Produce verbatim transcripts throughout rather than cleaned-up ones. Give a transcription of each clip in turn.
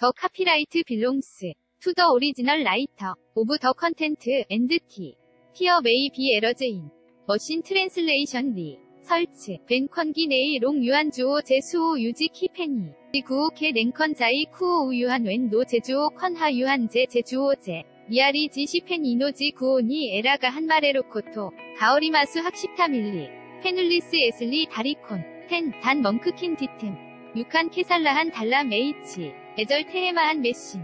더 카피라이트 빌롱스 투 더 오리지널 라이터 오브 더 컨텐트 앤드 티. 티어 메이 비 에러즈 인 머신 트랜슬레이션 리 설치 벤 컨기 네이 롱 유한 주오 제수오 유지 키페니 구오 케 랭컨 자이 쿠오 우유한 웬노 제주오 컨하 유한 제 제주오 제 미아리 지 시펜 이노지 구오니 에라가 한마레로코토 가오리마수 학십타밀리 페눌리스 에슬리 다리콘 텐 단 멍크킨 디템 육한 케살라한 달람 에이치 에절 테헤마한 메신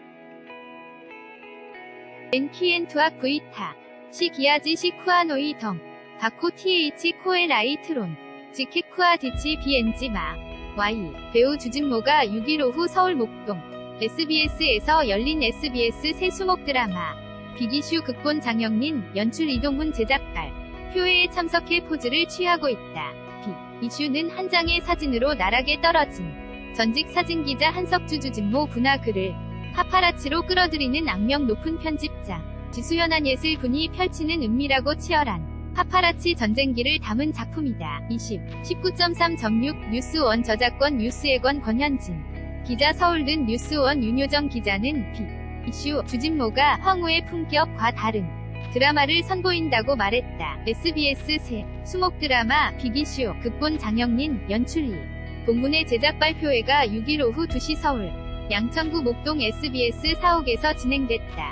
엔키엔 투악 브이타 시 기아지 시 쿠아노이 덩 바코 티에이치 코엘 아이트론 지케 쿠아디치 비엔지 마 와이 배우 주진모가 육 일 오후 서울 목동 에스비에스에서 열린 에스비에스 새 수목 드라마 빅이슈 극본 장영린 연출 이동훈 제작발 표회에 참석해 포즈를 취하고 있다. 빅 이슈는 한 장의 사진으로 나락에 떨어진 전직 사진기자 한석주 주진모 분화 글을 파파라치로 끌어들이는 악명 높은 편집장 지수연한 예술분이 펼치는 은밀하고 치열한 파파라치 전쟁기를 담은 작품이다. 이십, 십구 점 삼 점 육 뉴스원 저작권 뉴스예권 권현진 기자 서울른 뉴스원 윤효정 기자는 빅 이슈 주진모가 황후의 품격과 다른 드라마를 선보인다고 말했다. 에스비에스 새 수목 드라마 빅이슈 극본 장영린 연출 이 본문의 제작 발표회가 육 일 오후 두 시 서울 양천구 목동 에스비에스 사옥에서 진행됐다.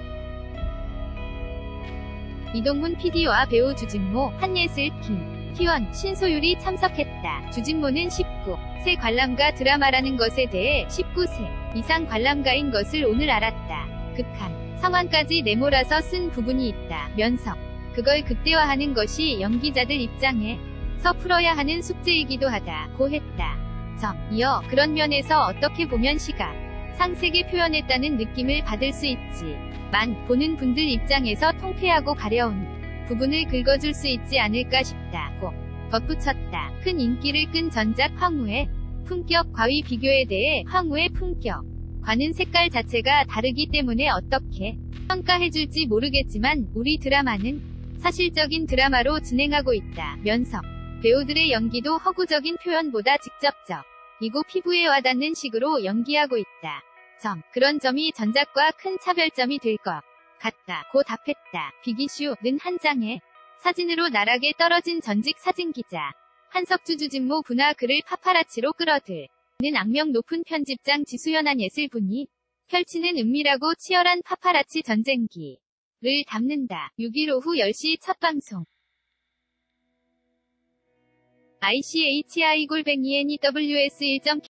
이동훈 피디와 배우 주진모, 한예슬, 김, 희원, 신소율이 참석했다. 주진모는 십구 세 관람가 드라마라는 것에 대해 십구 세 이상 관람가인 것을 오늘 알았다. 극한 상황까지 내몰아서 쓴 부분이 있다. 면서 그걸 극대화하는 것이 연기자들 입장에서 풀어야 하는 숙제이기도 하다. 고 했다. 점. 이어 그런 면에서 어떻게 보면 시각 상세게 표현했다는 느낌을 받을 수 있지만 보는 분들 입장에서 통폐하고 가려운 부분을 긁어줄 수 있지 않을까 싶다고 덧붙였다. 큰 인기를 끈 전작 황후의 품격 과위 비교에 대해 황후의 품격 과는 색깔 자체가 다르기 때문에 어떻게 평가해줄지 모르겠지만 우리 드라마는 사실적인 드라마로 진행하고 있다. 면서 배우들의 연기도 허구적인 표현보다 직접적 이고 피부에 와닿는 식으로 연기하고 있다. 점. 그런 점이 전작과 큰 차별점이 될 것 같다. 고 답했다. 빅이슈는 한 장의 사진으로 나락에 떨어진 전직 사진기자 한석주 주진모 분화 글을 파파라치로 끌어들는 악명 높은 편집장 지수연한 예술분이 펼치는 은밀하고 치열한 파파라치 전쟁기를 담는다. 육 일 오후 열 시 첫 방송 아이씨에이치아이 골뱅이 애니더블유에스 일 점